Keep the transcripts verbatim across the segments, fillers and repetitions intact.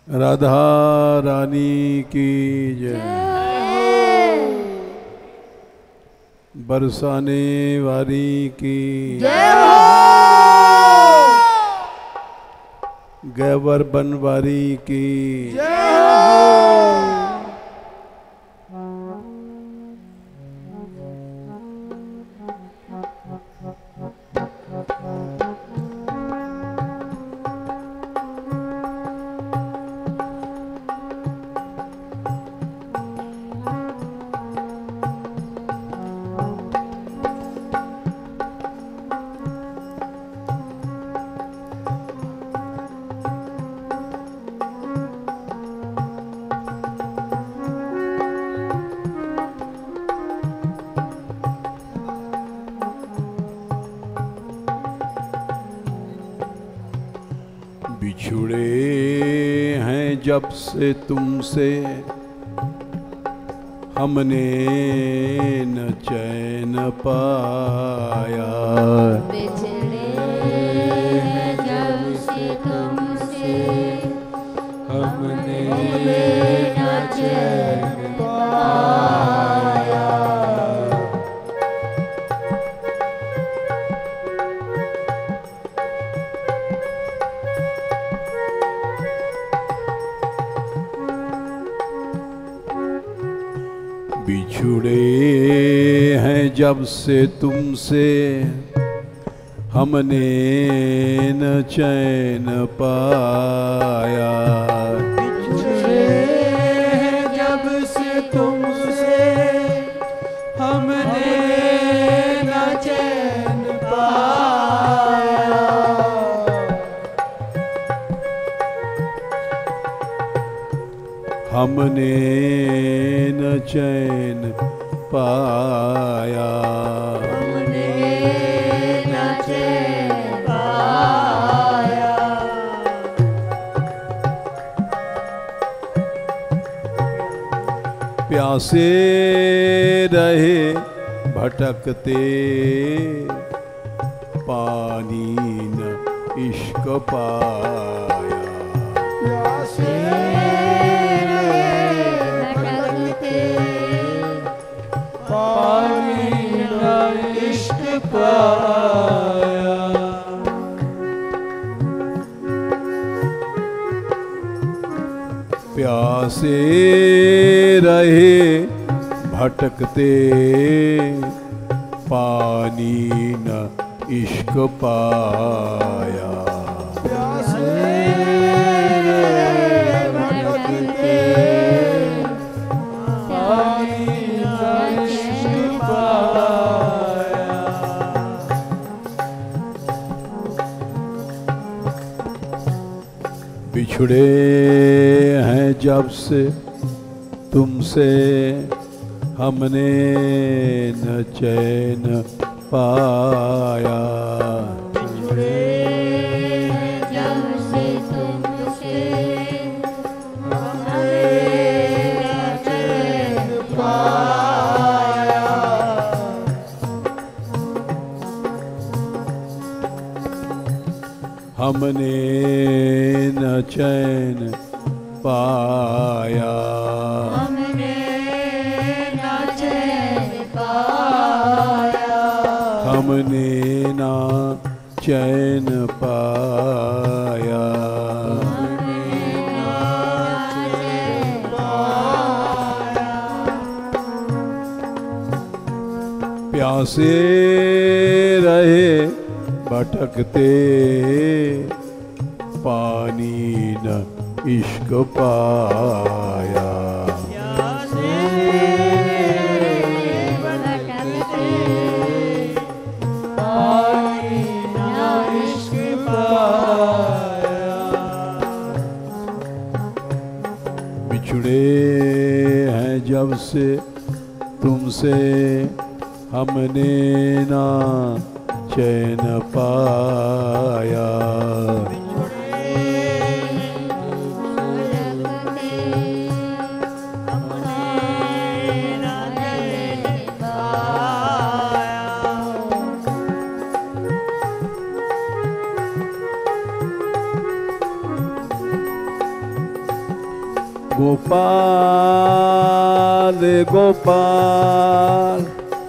राधा रानी की जय। बरसाने वाली की जय हो। गैवर बनवारी की जय हो। बिछुड़े हैं जब से तुमसे हमने न चैन पाया। बिछड़े हैं जब से तुमसे हमने न चैन पाया। बिछुड़े हैं जब से तुमसे हमने न चैन पाया। बिछड़े हैं जब से तुमसे हमने न चैन पाया। हमने न चैन पाया। हमने न चैन पाया। प्यासे रहे भटकते पानी न इश्क पाया। प्यासे भटकते पानी न इश्क पाया। प्यासे रहे भटकते पानी न इश्क पाया। प्यासे रहे भटकते पानी न इश्क पाया। बिछुड़े हैं जब से तुमसे हमने न चैन पाया। बिछड़े हैं जब से तुमसे हमने न चैन पाया। हमने न चैन पाया। हमने न चैन पाया। हमने न चैन पाया। हमने न चैन पाया। प्यासे रहे भटकते पानी न इश्क पाया। प्यासे भटकते पानी न इश्क पाया। बिछुड़े हैं जब से तुमसे हमने ना चैन पाया। गोपाल गोपाल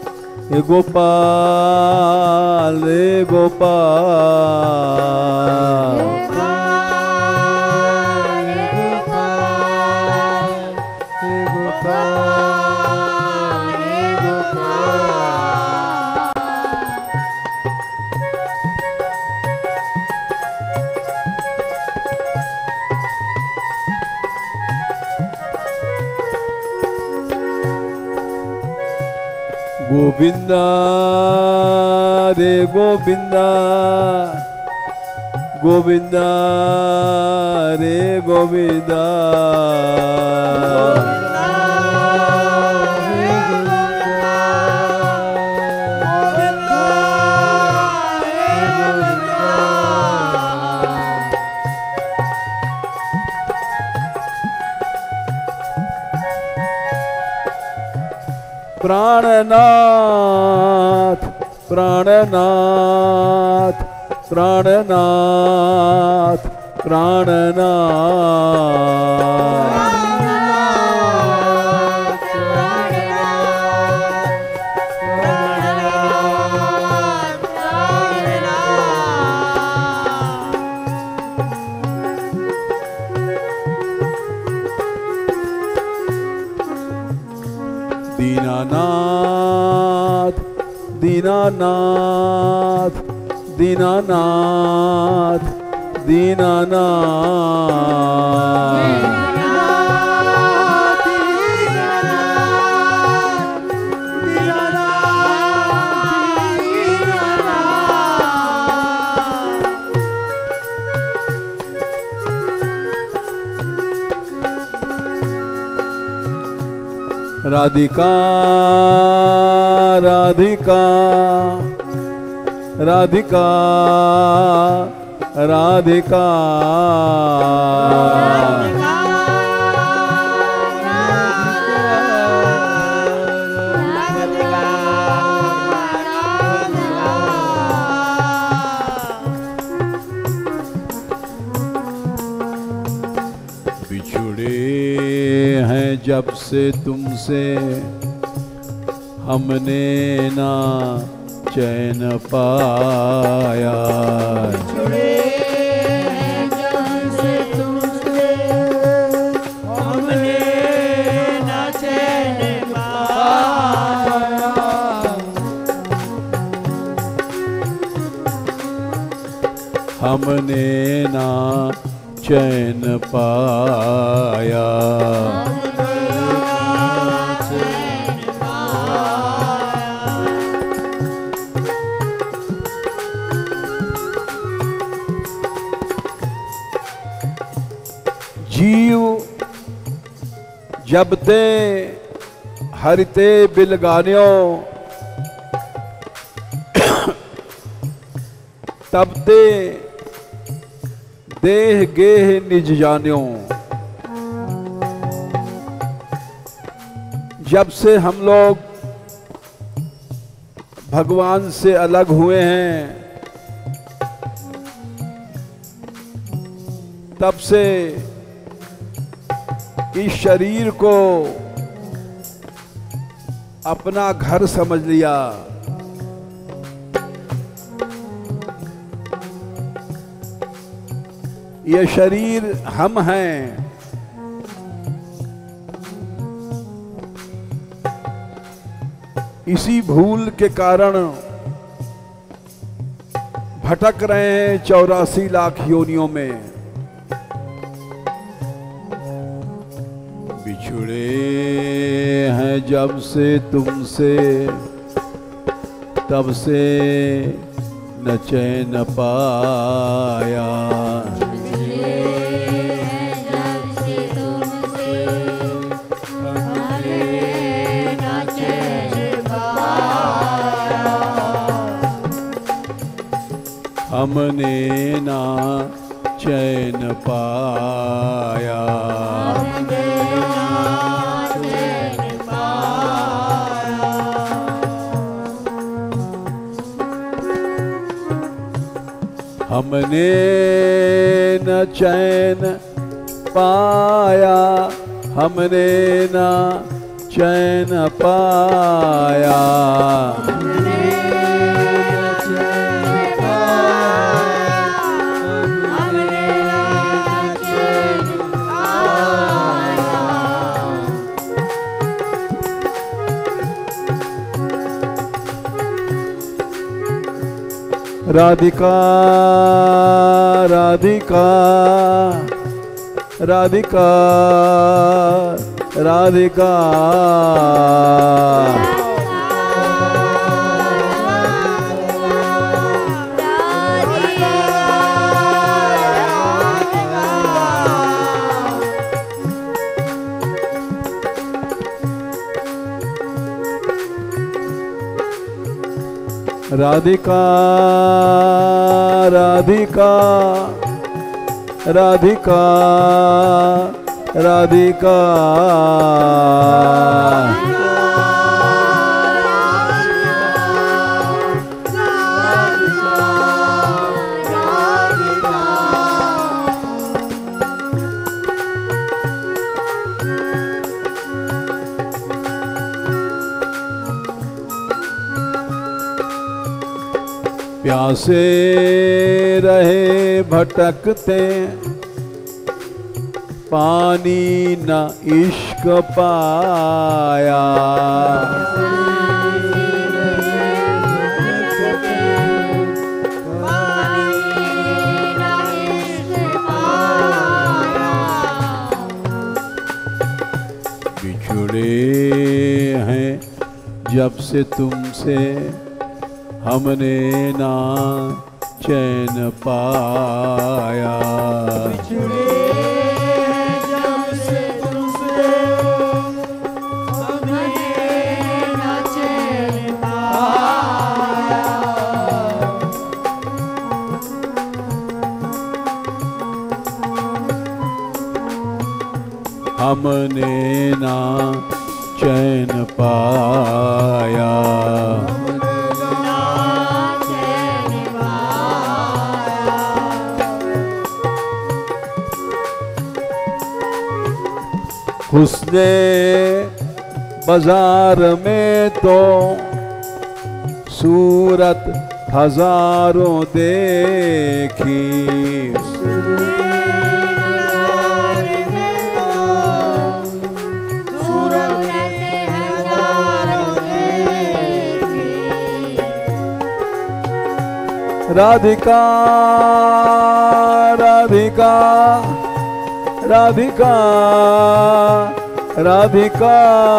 गोपाल गोपाल गोविंदा रे गोविंदा गोविंदा रे गोविंदा प्राणनाथ प्राणनाथ प्राणनाथ प्राणनाथ दीनानाथ दीनानाथ दीनानाथ दीनानाथ राधिका राधिका राधिका राधिका बिछुड़े हैं जब से तुमसे हमने ना चैन पाया। छुड़े जब से तुमसे हमने ना चैन पाया। हमने ना चैन पाया। जीव जब ते हरिते बिलगान्यो तब ते देह गेह निज जान्यो। जब से हम लोग भगवान से अलग हुए हैं तब से इस शरीर को अपना घर समझ लिया। ये शरीर हम हैं। इसी भूल के कारण भटक रहे हैं चौरासी लाख योनियों में। बिछुड़े हैं जब से तुमसे तब से न चैन पाया। हमने ना चैन पाया। हमने न चैन पाया। हमने ना चैन पाया। राधिका राधिका राधिका राधिका राधिका राधिका राधिका राधिका प्यासे रहे भटकते पानी न इश्क पाया। बिछड़े हैं जब से तुमसे हमने ना चैन पाया। बिछड़े जब से तुमसे हमने ना चैन पाया। हमने ना चैन पाया। हुस्ने बाजार में तो सूरत हजारों देखी। राधिका राधिका राधिका राधिका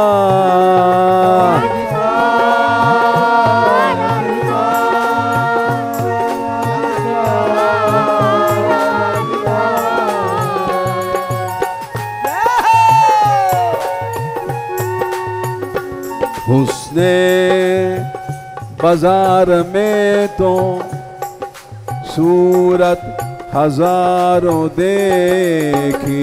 हुस्ने बाजार में तो सूरत हजारों देखी।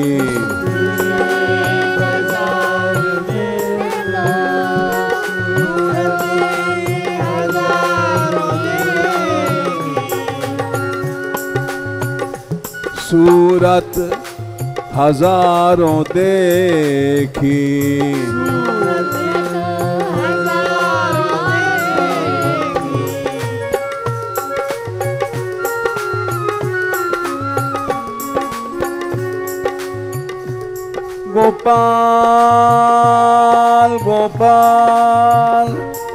सूरत हजारों देखी। गोपाल गोपाल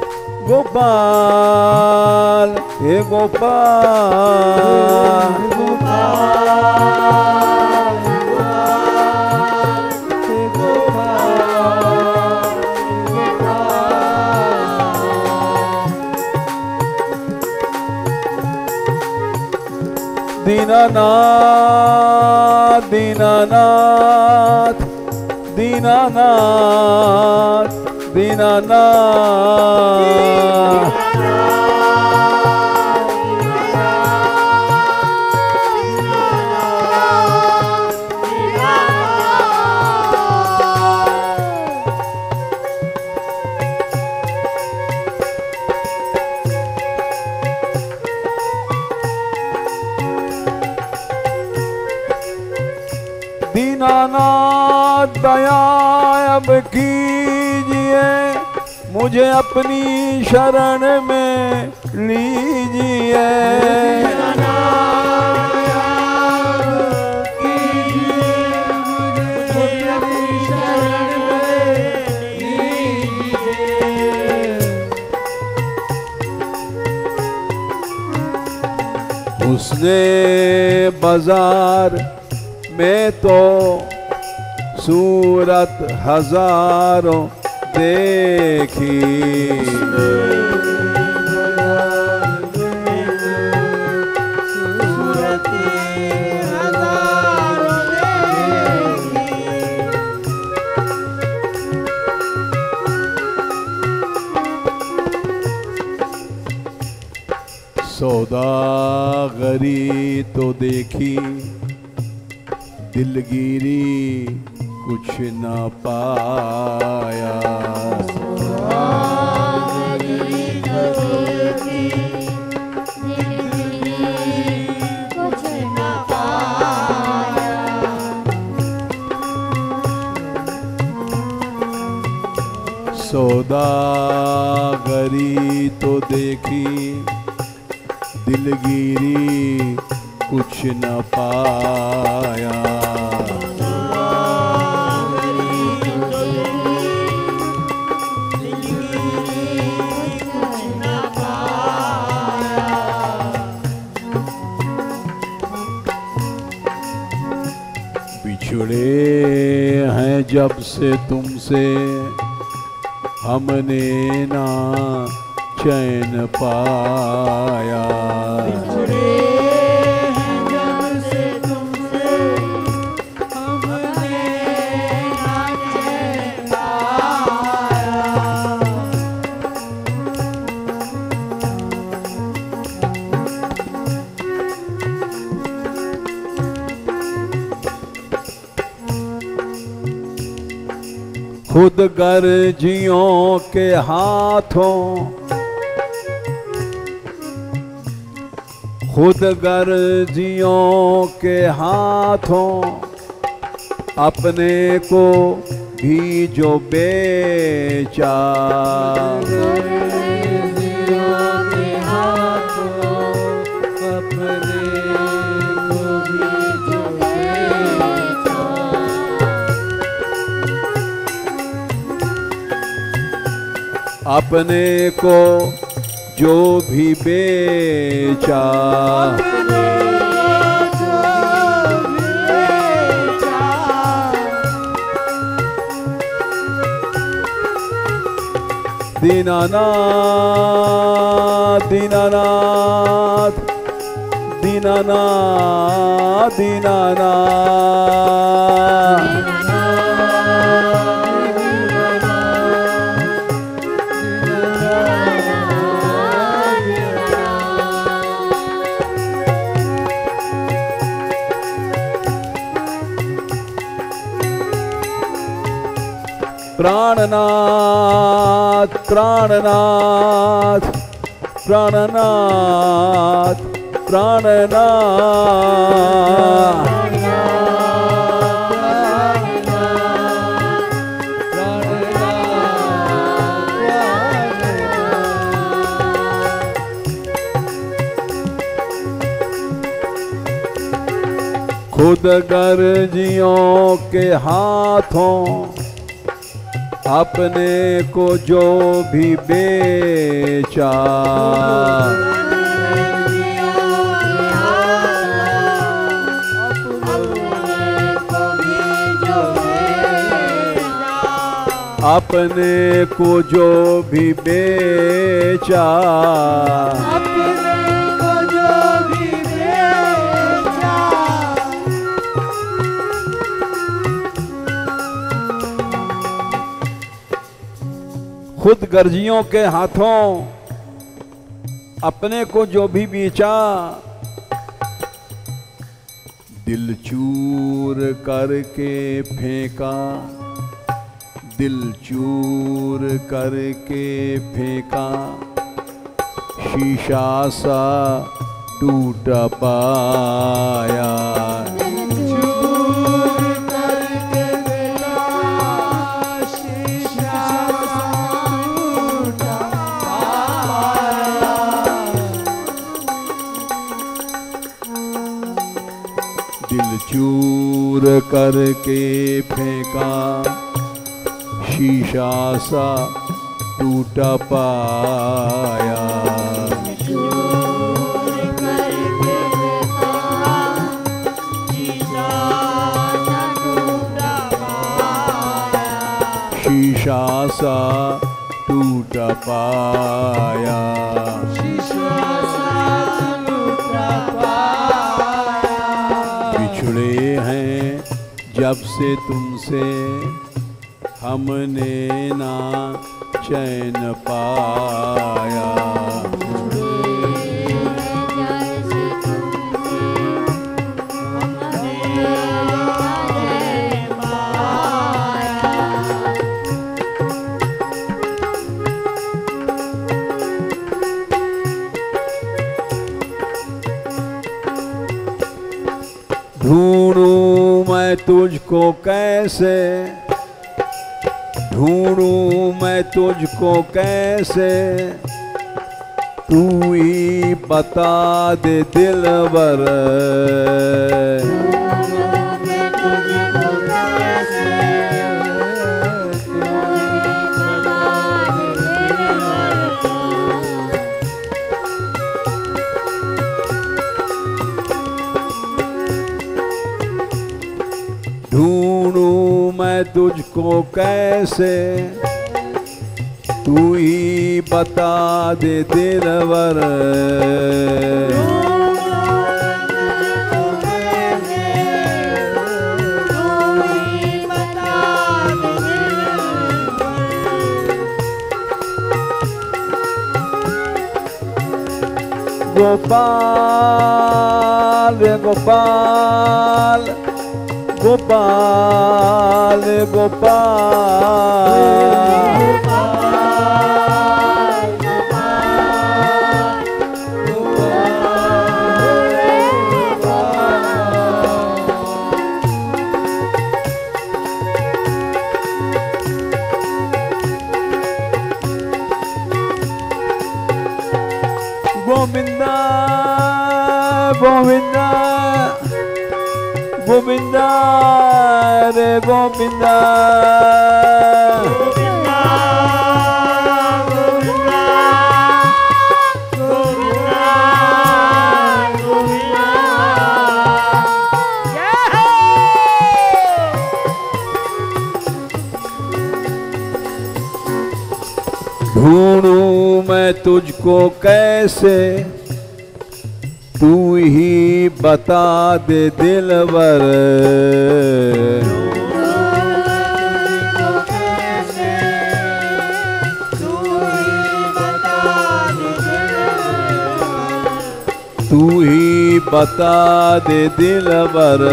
गोपाल हे गोपाल गोपाल हे गोपाल दीनानाथ दीनानाथ दीनानाथ दीनानाथ दीनानाथ दया अब कीजिए, मुझे अपनी शरण में लीजिए। उसने बाजार में तो सूरत हजारों देखी, सौदागरी तो देखी, दिलगिरी कुछ न पाया। सौदागरी तो देखी, दिलगिरी कुछ न पाया। सौदागरी तो देखी, दिलगिरी कुछ न पाया। बिछड़े हैं जब से तुमसे हमने ना चैन पाया। बिछड़े हैं जब से तुमसे हमने ना चैन पाया। खुद गर्जियों के हाथों, खुद गर्जियों के हाथों अपने को भी जो बेचा। अपने को जो भी बेचा, दीनानाथ दीनानाथ दीनानाथ दीनानाथ। प्राणनाथ प्राणनाथ प्राणनाथ प्राणनाथ। खुद गर्जियों के हाथों अपने को जो भी बेचा। अपने को जो भी बेचा, अपने को जो भी बेचा। खुद गर्जियों के हाथों अपने को जो भी बेचा, दिल चूर करके फेंका, दिल चूर करके फेंका, शीशा सा टूट पाया। चूर करके फेंका, दूर करके फेंका, शीशा सा टूटा पाया। शीशा सा टूटा पाया, शीशा सा टूटा पाया। बिछड़े हैं जब से तुमसे, हमने ना चैन पाया। ढूंढूं मैं तुझको कैसे, ढूंढूं मैं तुझको कैसे, तू ही बता दे दिलबर। ढूंढूं मैं तुझको कैसे, तू ही बता दे दिलवर। गोपाल गोपाल गोपाल गोविंदा गोविंदा गोविंदा रे गोविंदा गोविंदा गोविंदा गोविंदा गोविंदा। ढूंढूं मैं तुझको कैसे, तू ही बता दे दिलबर। तू ही बता दे दिलबर।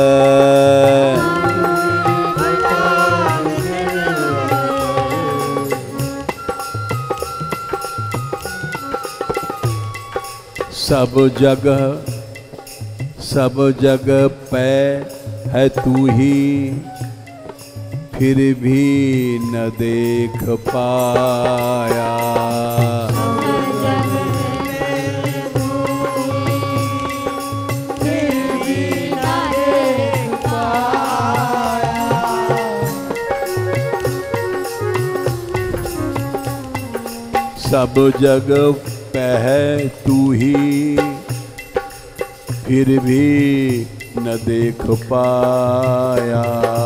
सब जगह सब जगह पे है तू ही, फिर भी न देख पाया। सब जगह पे है तू ही, फिर भी न देख पाया।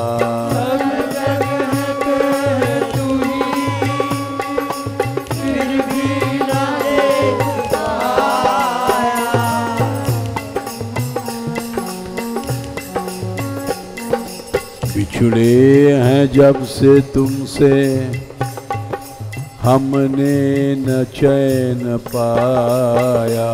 बिछड़े हैं जब से तुमसे, हमने न चैन पाया।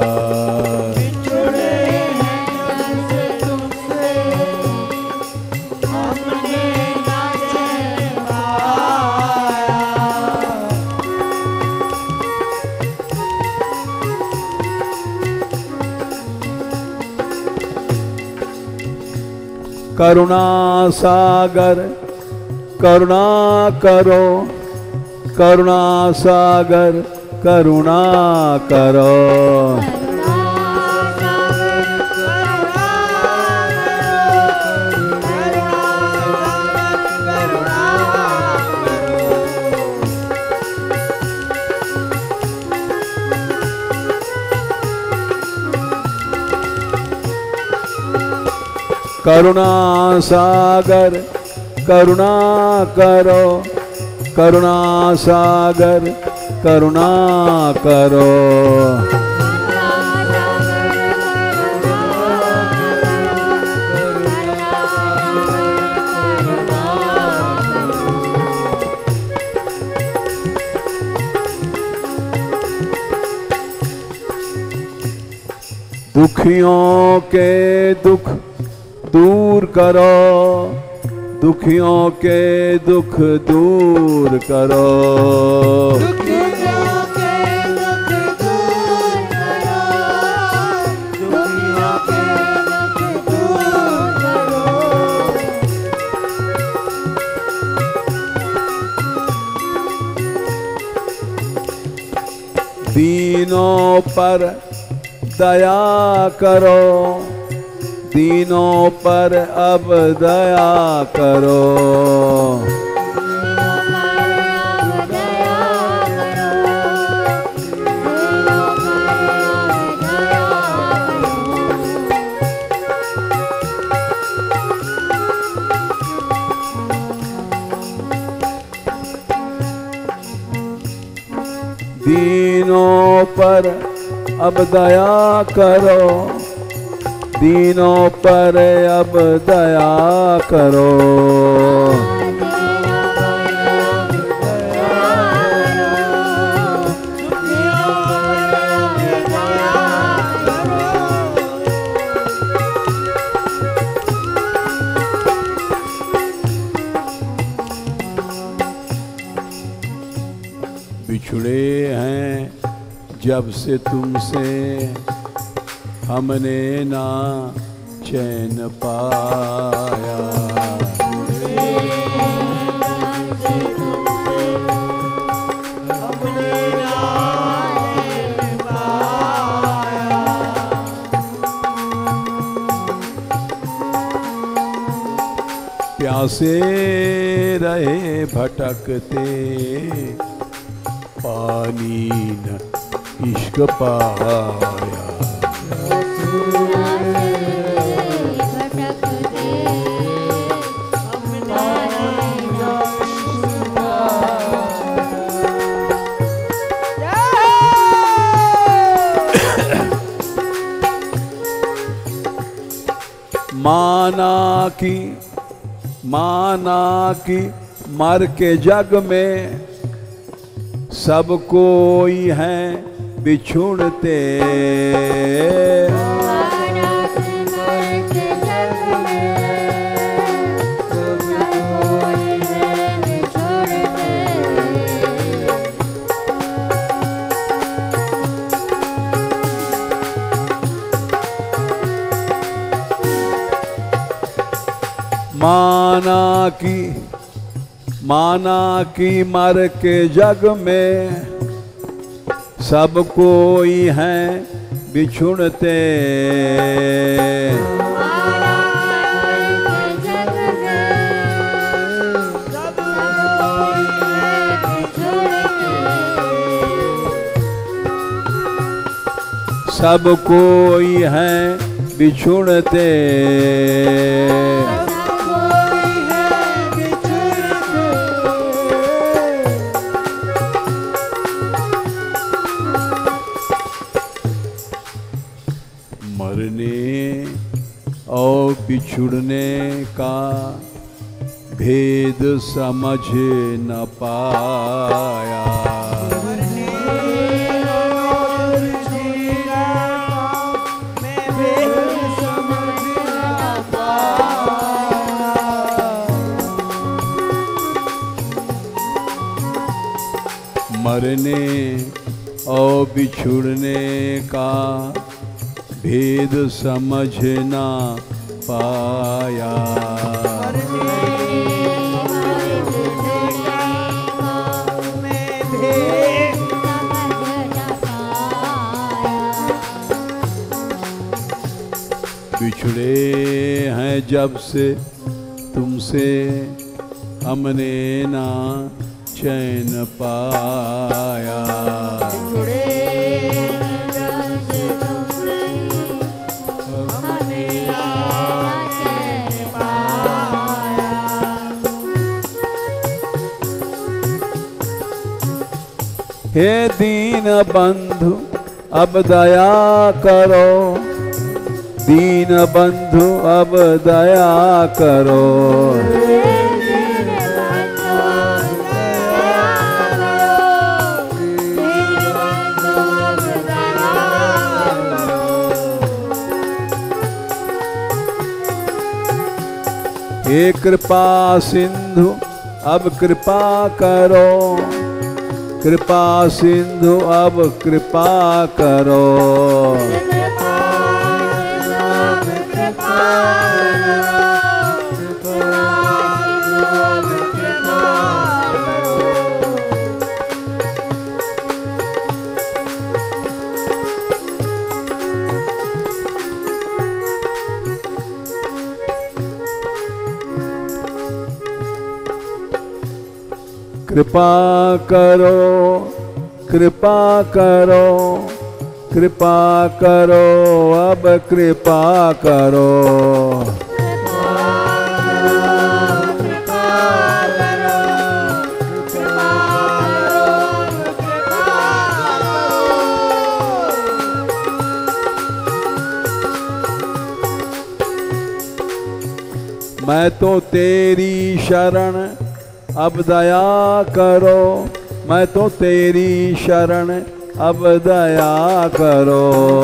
करुणा सागर करुणा करो, करुणा सागर करुणा करो। करुणा सागर करुणा करो, करुणा सागर करुणा करो। दुखियों के दुख दूर करो, दुखियों के दुख दूर करो। दुखियों के दुख दूर करो, दुखियों के दुख दूर करो। दीनों पर दया करो, दीनों पर अब दया करो। दीनों पर अब दया करो, दीनों पर अब दया करो। बिछड़े हैं जब से तुमसे हमने ना चैन पाया। प्यासे रहे भटकते, पानी न इश्क पाया। माना कि माना कि मर के जग में सब कोई हैं बिछुड़ते। माना कि माना कि मर के जग में सब कोई हैं बिछुड़ते। सब कोई हैं बिछुड़ते। और बिछुड़ने का भेद समझ न पाया। मरने और बिछुड़ने का भेद समझ ना पाया। बिछड़े हैं जब से तुमसे हमने ना चैन पाया। हे दीन बंधु अब दया करो, दीन बंधु अब दया करो। हे कृपा सिंधु अब कृपा करो, कृपा सिंधु अब कृपा करो। कृपा करो, कृपा करो, कृपा करो, अब कृपा करो। मैं तो तेरी शरण अब दया करो, मैं तो तेरी शरण अब दया करो।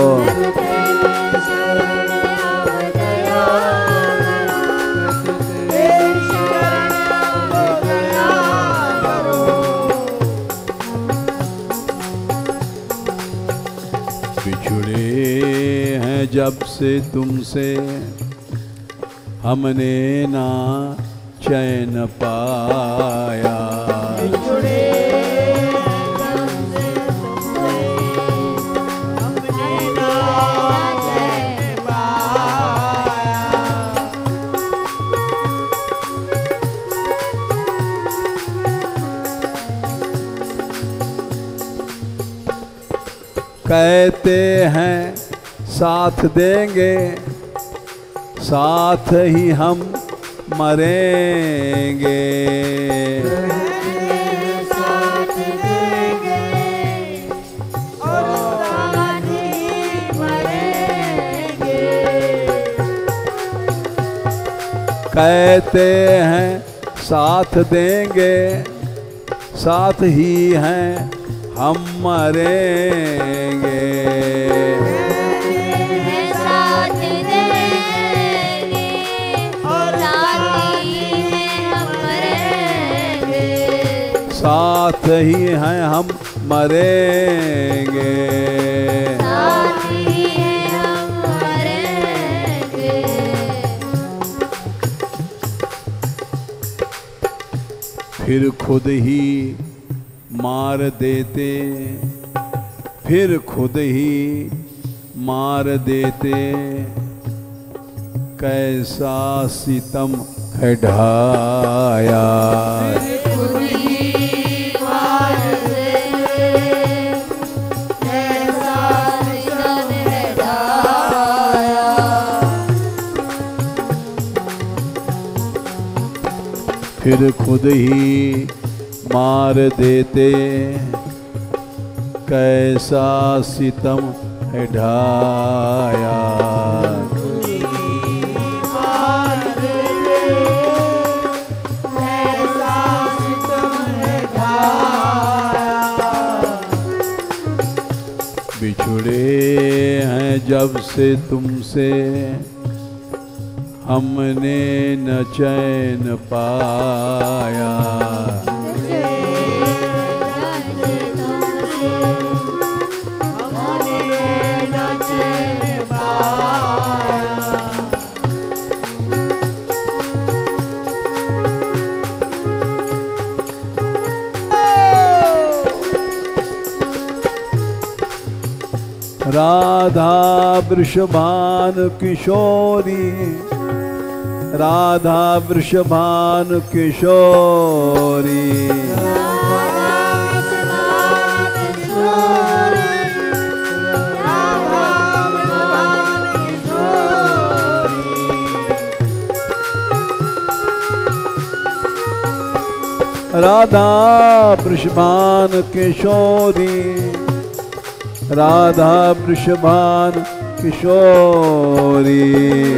बिछुड़े हैं जब से तुमसे हमने ना चैन पाया, बिछुड़े हमसे हमने ना चैन पाया। कहते हैं साथ देंगे, साथ ही हम मरेंगे। साथ देंगे और साथ ही मरेंगे। कहते हैं साथ देंगे, साथ ही हैं हम मरेंगे। साथ ही हैं हम मरेंगे। साथ ही हैं हम मरेंगे। फिर खुद ही मार देते, फिर खुद ही मार देते, कैसा सितम है ढाया। फिर खुद ही मार देते, कैसा सितम है ढाया। मार देते, कैसा सितम है ढाया। बिछुड़े हैं जब से तुमसे हमने न चैन पाया। राधा वृषभानु किशोरी, राधा वृषभानु किशोरी। राधा वृषभान किशोरी, राधा वृषभान किशोरी।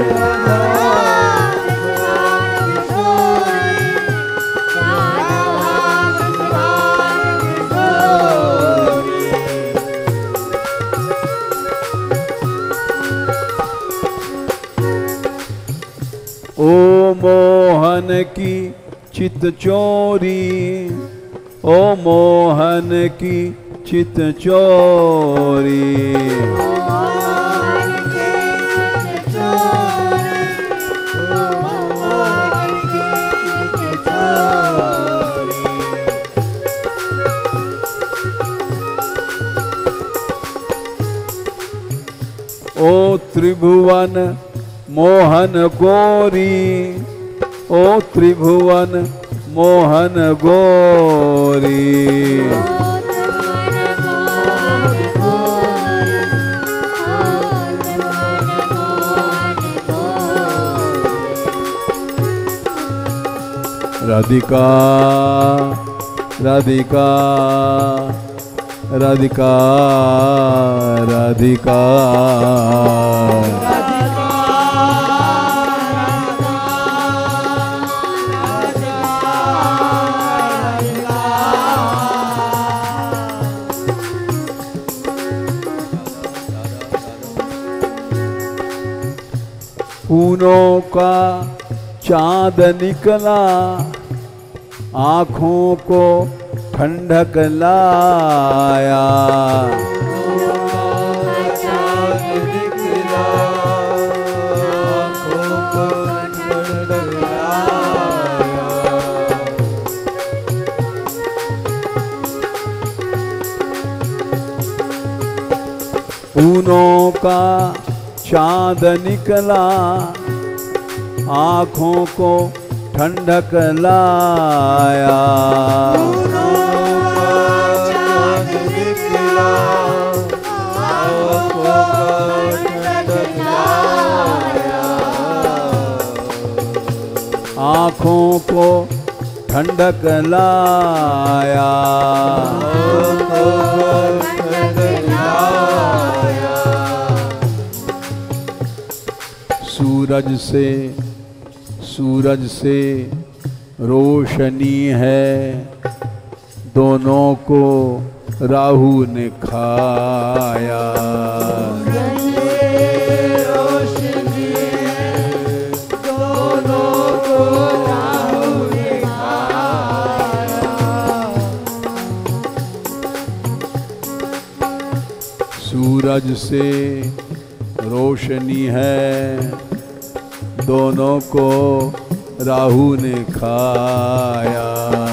ओ मोहन की चित चोरी, ओ मोहन की चित चोरी। ओ त्रिभुवन मोहन गोरी, ओ त्रिभुवन मोहन गोरी। राधिका राधिका राधिका राधिका फूलों का चांद निकला, आँखों को ठंडक लाया। फूलों का चांद निकला, आँखों को ठंडक लाया। आँखों को ठंडक लाया। सूरज से सूरज से रोशनी है, दोनों को राहु ने खाया। रोशनी है, दोनों को राहु ने खाया। सूरज से रोशनी है, दोनों को राहु ने खाया।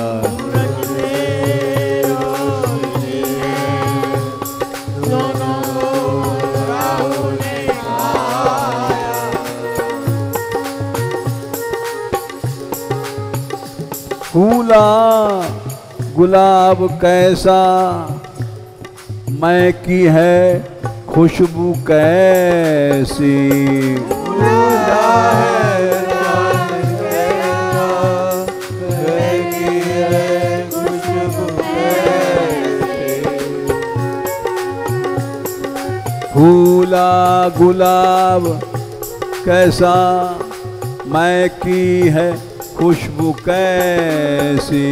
फूला गुलाब कैसा, मैं की है खुशबू कैसी। फूला गुलाब कैसा, मैं की है खुशबू कैसी।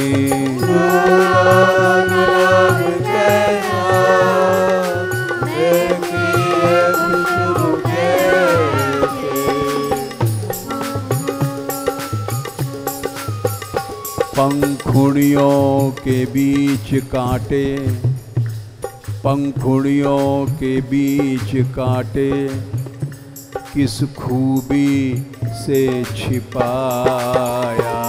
पंखुड़ियों के बीच कांटे, पंखुड़ियों के बीच कांटे, किस खूबी से छिपाया।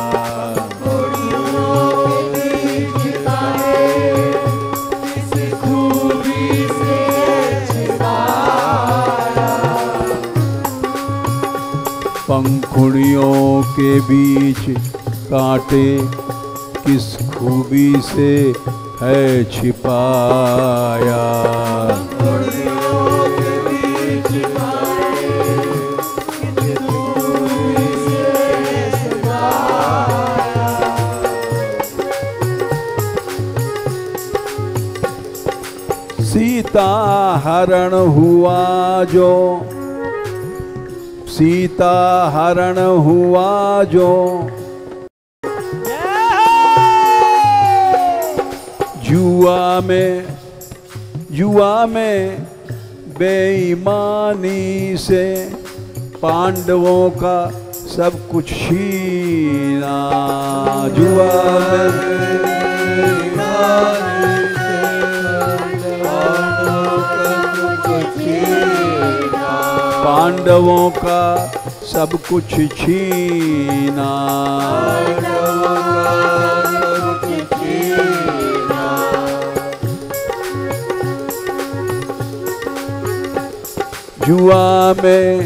किस खूबी से छिपाया। पंखुड़ियों के बीच कांटे, किस खूबी से है छिपाया। सीता हरण हुआ जो, सीता हरण हुआ जो, जुआ में, जुआ में बेईमानी से पांडवों का सब कुछ छीना। जुआ में बेईमानी से पांडवों का सब कुछ छीना, पांडवों का सब कुछ छीना। जुआ में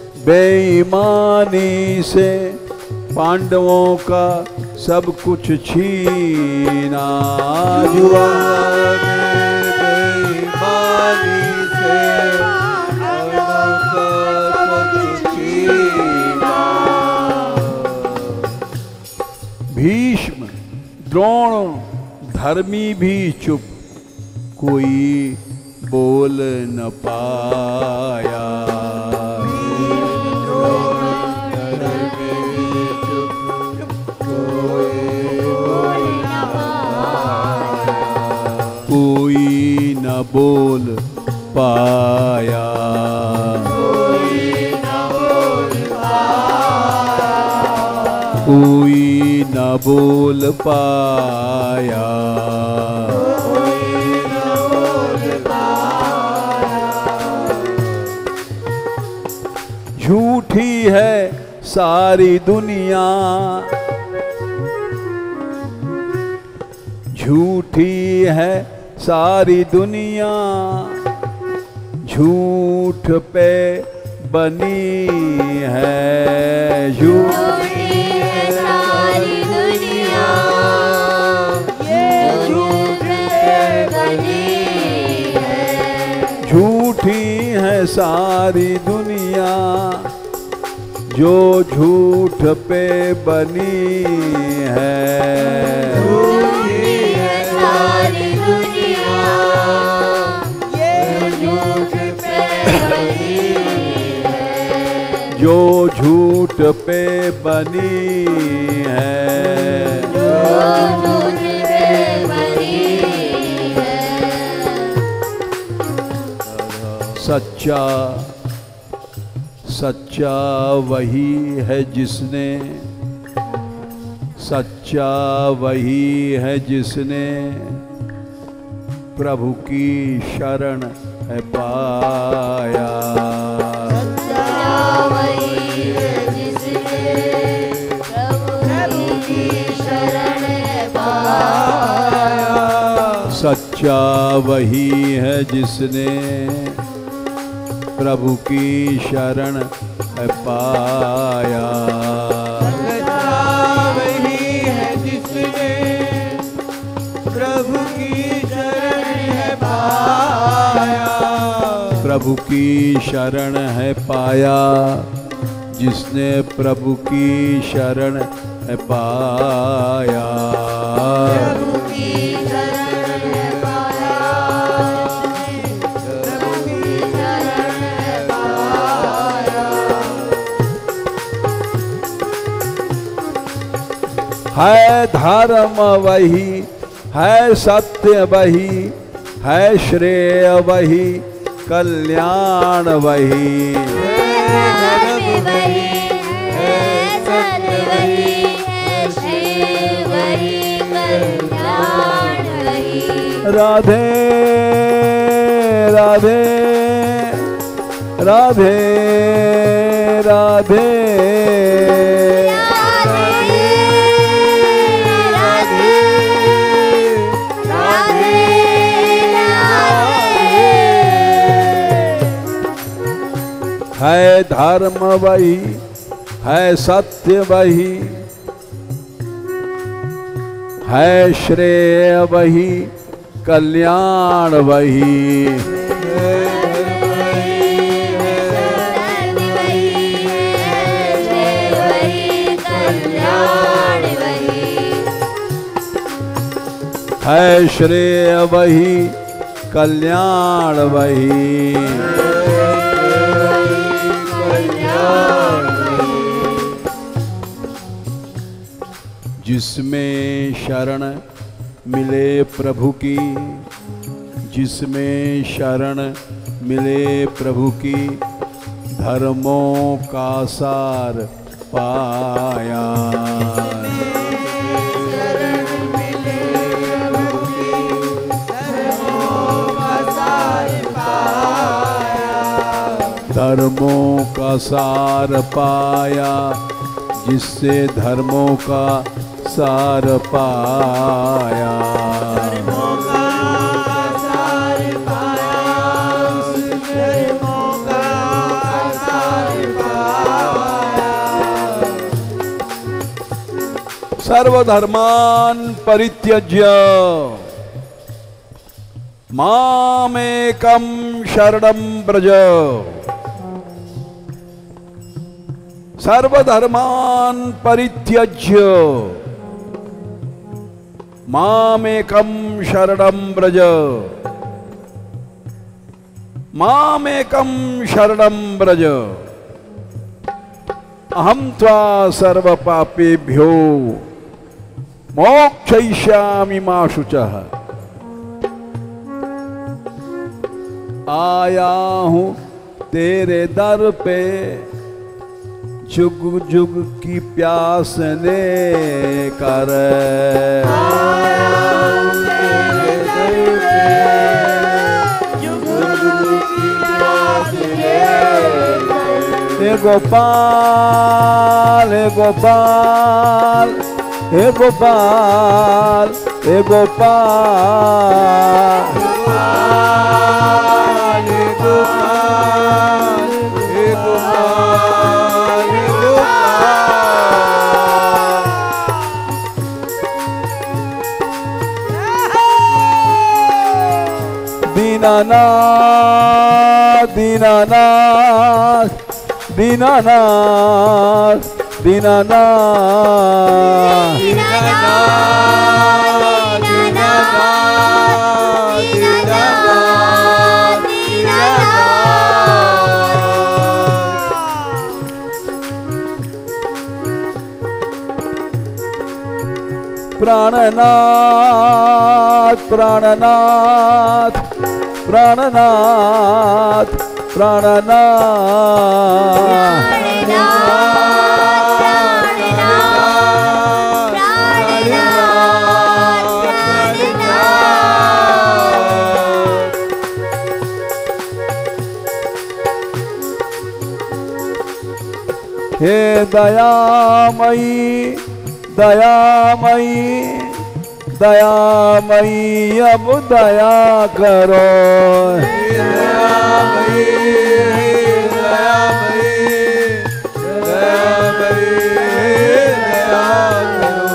बेईमानी से पांडवों का सब कुछ छीना। जुआ में बेईमानी से पांडवों का सब कुछ छीना। भीष्म द्रोण धर्मी भी चुप, कोई बोल न पाया। कोई न बोल पाया, कोई न बोल पाया। झूठी है सारी दुनिया, झूठी है सारी दुनिया, झूठ पे बनी है। झूठी है सारी दुनिया, ये झूठ पे बनी है। झूठी है सारी दुनिया, जो झूठ पे बनी है। झूठी है सारी दुनिया, ये झूठ पे बनी है। जो झूठ पे बनी है, जो झूठ पे बनी है। सच्चा सच्चा वही है जिसने, सच्चा वही है जिसने प्रभु की शरण है पाया। सच्चा वही है जिसने प्रभु की शरण है पाया। सच्चा वही है जिसने प्रभु की शरण है पाया। सच्चा वही है जिसने प्रभु की शरण है पाया। प्रभु की शरण है पाया, जिसने प्रभु की शरण है पाया। प्रभु की शरण है पाया, है धर्म वही, है सत्य वही, है श्रेय वही, कल्याण वही। है धर्म वही, है सत्य वही, है श्रेय वही, कल्याण वही। राधे राधे राधे राधे है धर्म वही, है सत्य वही, है श्रेय वही, कल्याण वही। है धर्म वही, है सत्य वही, है श्रेय वही, कल्याण वही। है श्रेय वही, कल्याण वही। जिसमें शरण मिले प्रभु की, जिसमें शरण मिले प्रभु की, धर्मों का सार पाया। धर्मों का सार पाया, जिससे धर्मों का सार पाया। धर्मों का सार पाया, धर्मों का सार पाया। सर्वधर्मान् परित्यज्य मामेकं शरणं व्रज। सर्वधर्मान् परित्यज्य मामेकं शरणं व्रज। मामेकं शरणं व्रज। अहं त्वा सर्वपापेभ्यो मोक्षयिष्यामि मा शुचः। आया हूँ तेरे दर पे, जुग जुग की प्यास लेकर। आया हूँ तेरे दर पे, जुग जुग की प्यास लेकर। हे गोपाल, हे गोपाल, हे गोपाल, हे गोपाल। दीनानाथ, दीनानाथ, दीनानाथ, दीनानाथ, दीनानाथ, दीनानाथ, दीनानाथ। प्राणनाथ, प्राणनाथ, प्राणनाथ, प्राणनाथ। हे दयामयी, दयामयी, दयामयी, अब दया करो। दयामयी, दयामयी, दयामयी, दया करो।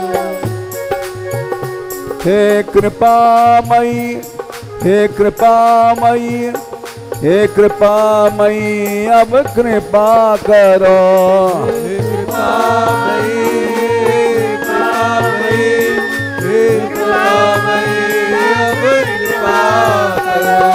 हे कृपामयी, हे कृपामयी, हे कृपामयी, अब कृपा करो। हे कृपामयी, कृपामयी, हे कृपामयी, अब कृपा करो।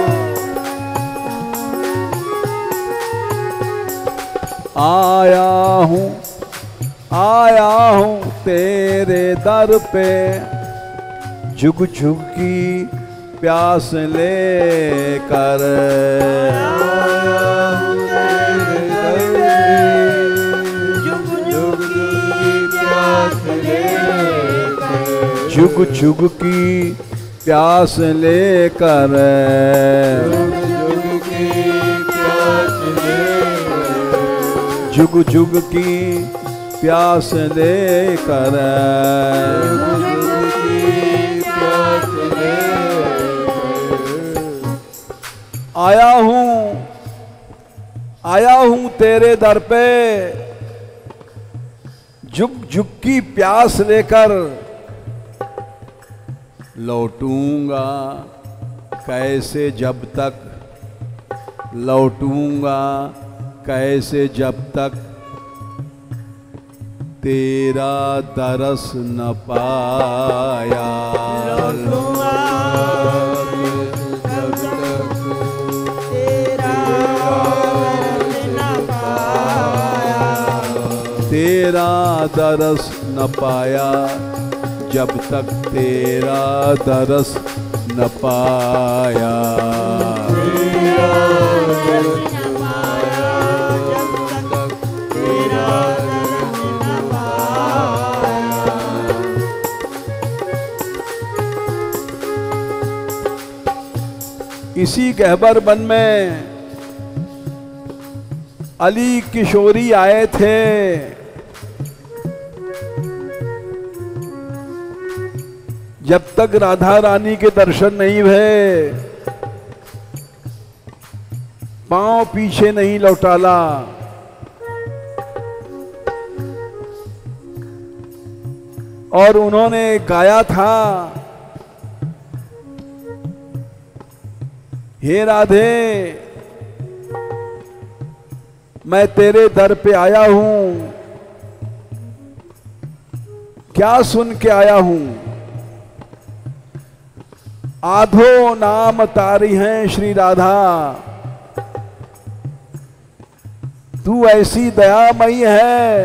आया हूँ, आया हूँ तेरे दर पे, जुग जुग की प्यास लेकर। जुग जुग की प्यास लेकर। जुग जुग की प्यास लेकर। जुग जुग की प्यास लेकर। आया हूँ, आया हूँ तेरे दर पे, जुग जुग की प्यास लेकर। लौटूंगा कैसे जब तक, लौटूंगा कैसे जब तक तेरा दरस न पाया। दरस न पाया, जब तक तेरा दरस न पाया। तेरा दरस न पाया, जब तक तेरा दरस न पाया। इसी गहबर वन में अली किशोरी आए थे। जब तक राधा रानी के दर्शन नहीं हुए, पांव पीछे नहीं लौटाला। और उन्होंने गाया था, हे राधे मैं तेरे दर पे आया हूं, क्या सुन के आया हूं। आधो नाम तारी हैं श्री राधा, तू ऐसी दयामयी है।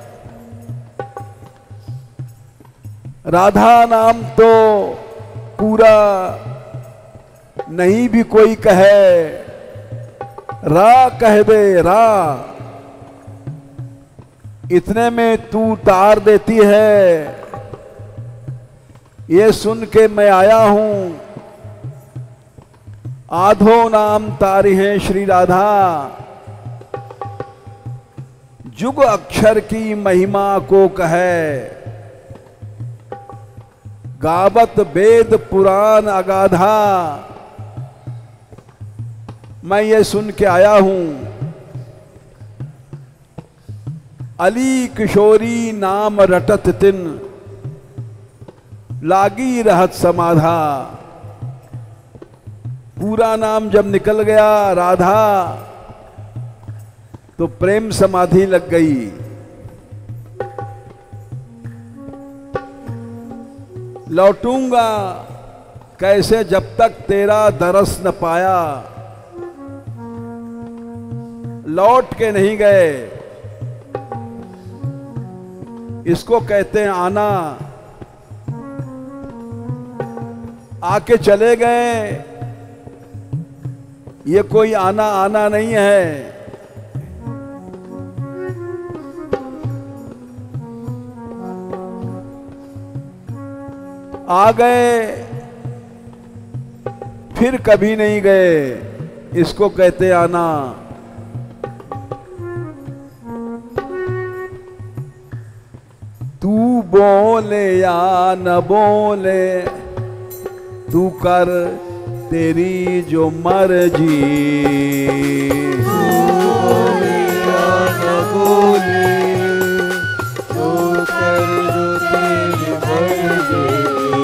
राधा नाम तो पूरा नहीं भी कोई कहे, रा कह दे रा, इतने में तू तार देती है। ये सुन के मैं आया हूं, आधो नाम तारी हैं श्री राधा। जुग अक्षर की महिमा को कहे, गावत वेद पुराण अगाधा। मैं ये सुन के आया हूं, अली किशोरी नाम रटत तिन, लागी रहत समाधा। पूरा नाम जब निकल गया राधा, तो प्रेम समाधि लग गई। लौटूंगा कैसे जब तक तेरा दरस न पाया। लौट के नहीं गए, इसको कहते हैं आना। आके चले गए, ये कोई आना आना नहीं है। आ गए फिर कभी नहीं गए, इसको कहते आना। तू बोले या न बोले, तू कर तेरी जो मर्जी। तू बोले या न बोले, तू कर जो तेरी मर्जी।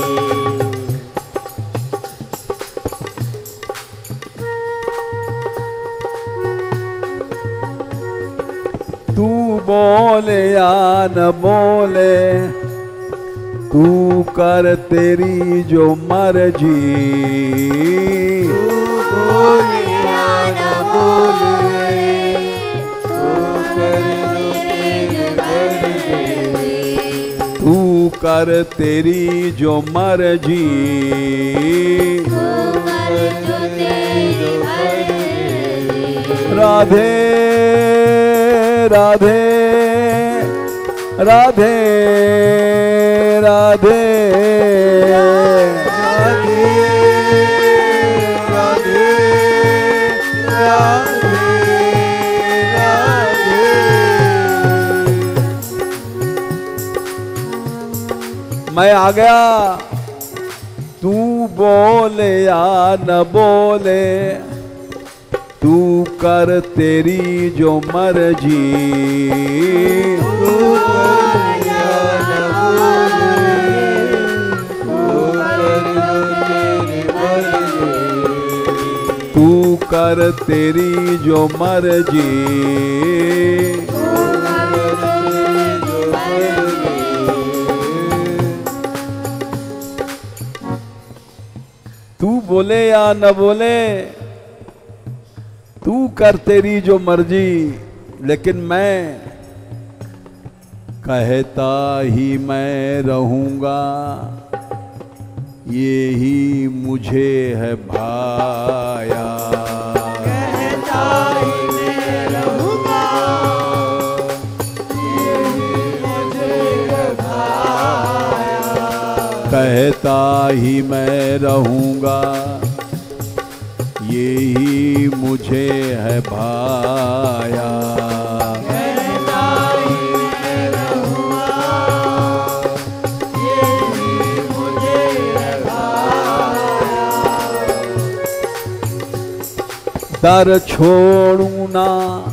तू बोले या न बोले, तू कर तेरी जो मर्जी। तू बोले या न बोले, तू कर जो तेरी मर्जी। तू कर तेरी जो मर्जी। तू कर जो तेरी मर्जी। राधे राधे राधे राधे राधे राधे राधे राधे। मैं आ गया, तू बोले या न बोले, तू कर तेरी जो मर्जी। तू कर या न बोले, तू कर जो तेरी मर्जी। तू कर तेरी जो मर्जी। तू कर तेरी जो मर्जी। तू बोले या न बोले, तू कर तेरी जो मर्जी, लेकिन मैं कहता ही मैं रहूँगा, ये ही मुझे है भाया। कहता ही मैं रहूँगा, ये ही मुझे है भाया। कहता ही मैं रहूँगा, ये ही मुझे है भाया। कहता ही मैं रहूँगा, ये ही मुझे है भाया। दर छोड़ू ना,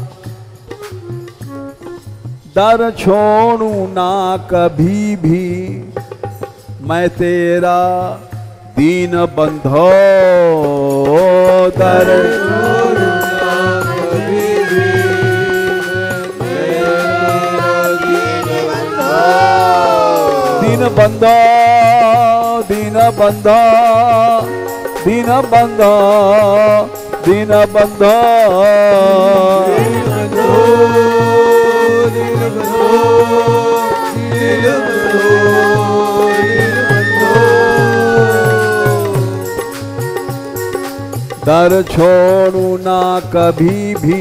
दर छोड़ू ना कभी भी, मैं तेरा दीन बंधो। दर छोड़ू ना कभी भी, तेरा दीन बंधो। दीन बंधो, दीन बंधो, दीन बंधो, दीन बंधो, दीन बंधो, दीन बंधो, दीन बंधो, दीन बंधो। दर छोड़ू ना कभी भी,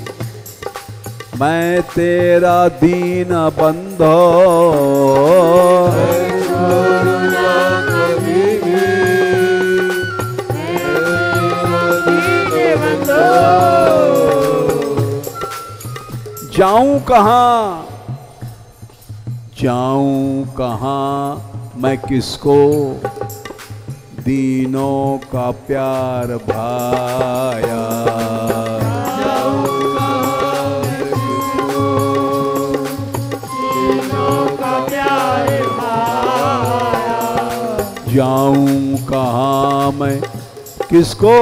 मैं तेरा दीन बंधो। छोड़ू ना कभी भी, तेरा दीन बंधो। जाऊं कहाँ, जाऊं कहाँ, मैं किसको दीनों का प्यार भाया। जाऊं कहाँ किसको, दीनों का प्यार भाया। जाऊं कहाँ मैं किसको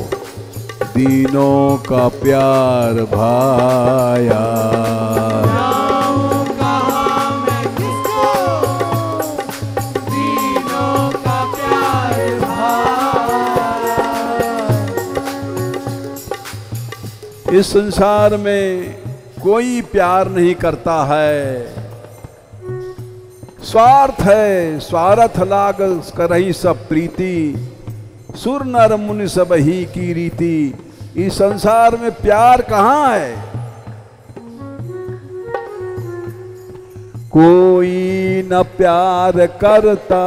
दीनों का प्यार भाया। जाऊं कहाँ मैं किसको, दीनों का प्यार भाया। इस संसार में कोई प्यार नहीं करता है, स्वार्थ है, स्वार्थ लाग करही सब प्रीति, सुर नर मुनि सब ही की रीति। इस संसार में प्यार कहाँ है? कोई न प्यार करता,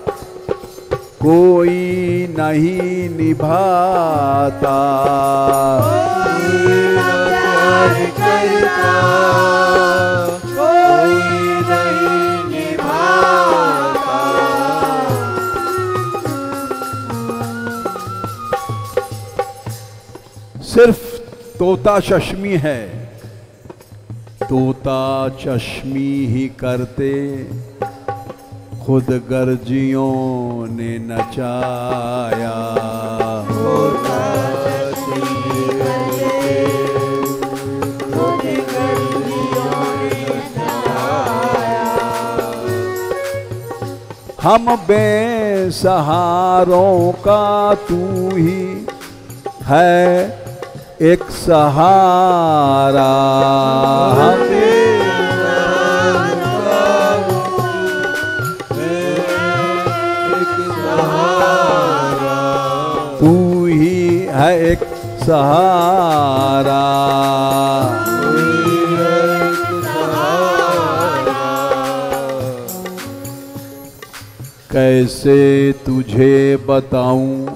कोई नहीं निभाता। कोई न प्यार करता, कोई नहीं निभाता। सिर्फ तोता चश्मी है, तोता चश्मी ही करते, खुद गर्जियों ने नचाया। तोता चश्मी करते, खुद गर्जियों ने नचाया। हम बेसहारों का तू ही है एक सहारा। हम तू ही है एक सहारा। कैसे तुझे बताऊं,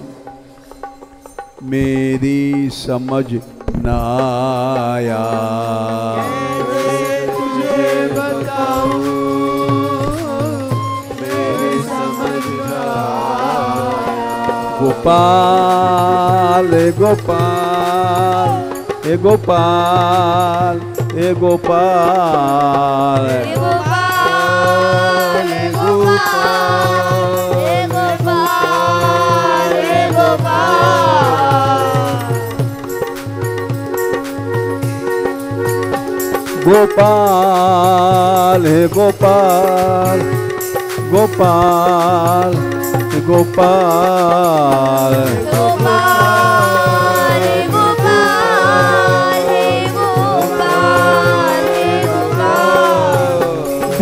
मेरी समझ न आया। कैसे तुझे बताऊं, मेरी समझ न आया। गोपाल ए गोपाल ए गोपाल ए गोपाल हे गोपाल, हे गोपाल, हे गोपाल, हे गोपाल। गोपाल हे गोपाल गोपाल हे गोपाल। गोपाल, हे गोपाल, हे गोपाल, हे गोपाल।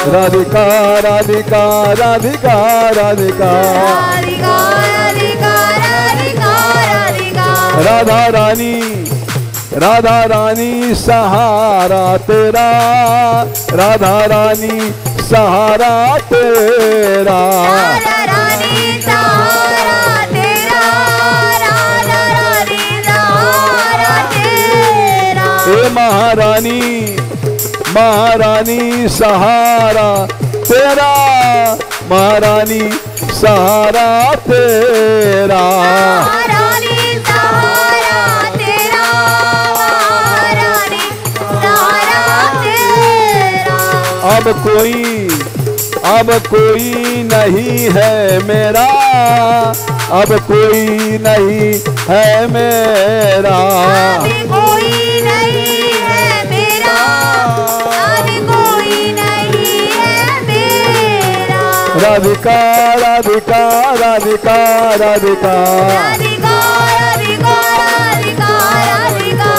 राधिका राधिका राधिका राधिका राधिका राधिका राधिका राधिका राधा रानी राधा रानी सहारा तेरा राधा रानी सहारा तेरा राधा रानी सहारा तेरा राधा रानी सहारा तेरा हे महारानी महारानी सहारा तेरा महारानी सहारा तेरा महारानी सहारा तेरा महारानी सहारा तेरा अब कोई अब कोई नहीं है मेरा अब कोई नहीं है मेरा अभी कोई नहीं है मेरा अभी कोई नहीं है मेरा राधिका राधिका राधिका राधिका राधिका राधिका राधिका राधिका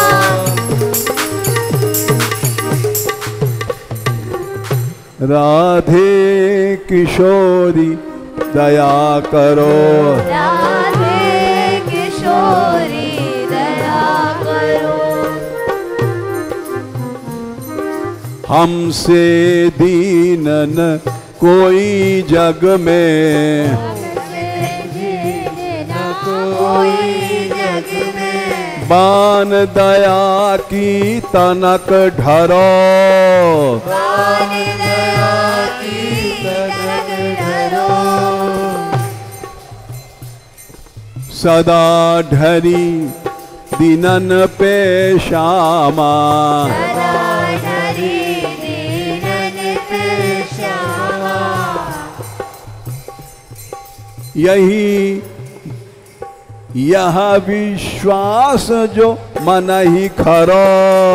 राधे किशोरी दया करो राधे किशोरी दया करो हमसे दीनन कोई जग में कोई जग में बान दया की तनक ढरो बान दया की तनक ढरो सदा ढरी दिनन पे श्यामा सदा ढरी दीनन पे श्यामा यही यह विश्वास जो मन ही खरो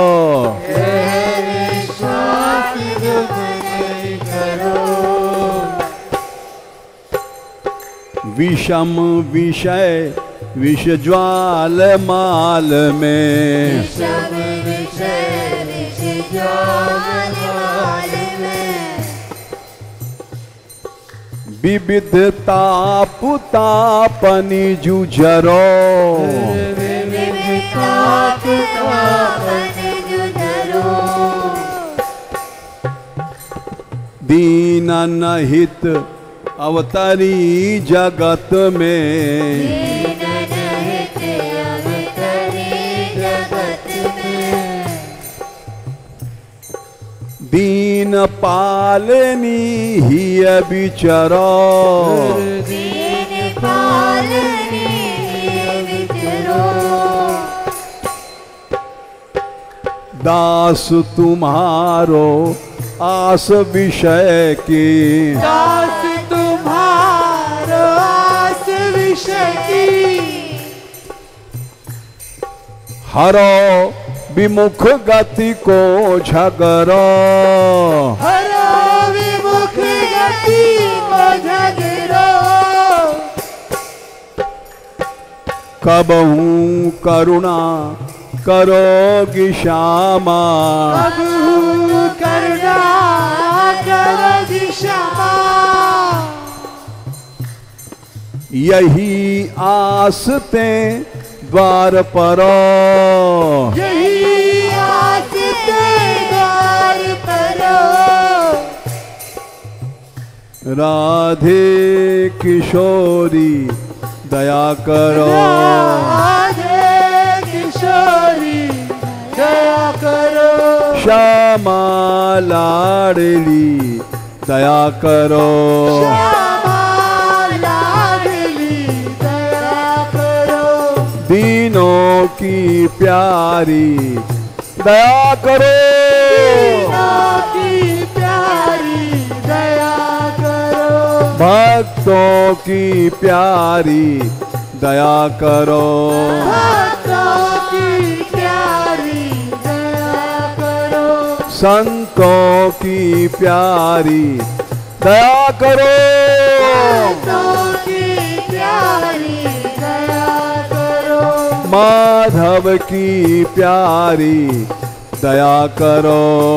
विश्वास जो मन ही करो विषम विषय विष ज्वाल माल में विषम विषय विष ज्वाल माल में विविधता पुतापनि जुझरो विविधता पुतापनि जुझरो दीनन हित अवतरी जगत में दीनन हित अवतरी जगत में दीन पालनी ही बिचरो दीन पालनी विचरो दास तुम्हारो आस विषय की दास तुम्हारो आस विषय की हरो विमुख गति को झगरो हरो विमुख गति को झगरो कबहू करुणा करोगी श्यामा कबहू करुणा करोगी श्यामा यही आसते द्वार परो यही आस ते द्वार परो राधे किशोरी दया करो राधे किशोरी दया करो श्यामा लाडली दया करो श्यामा लाडली दया करो दीनों की प्यारी दया करो दीनों की प्यारी दया करो भक्तों की प्यारी दया करो भक्तों की प्यारी दया करो संतों की प्यारी दया करो भक्तों की प्यारी दया करो माधव की प्यारी दया करो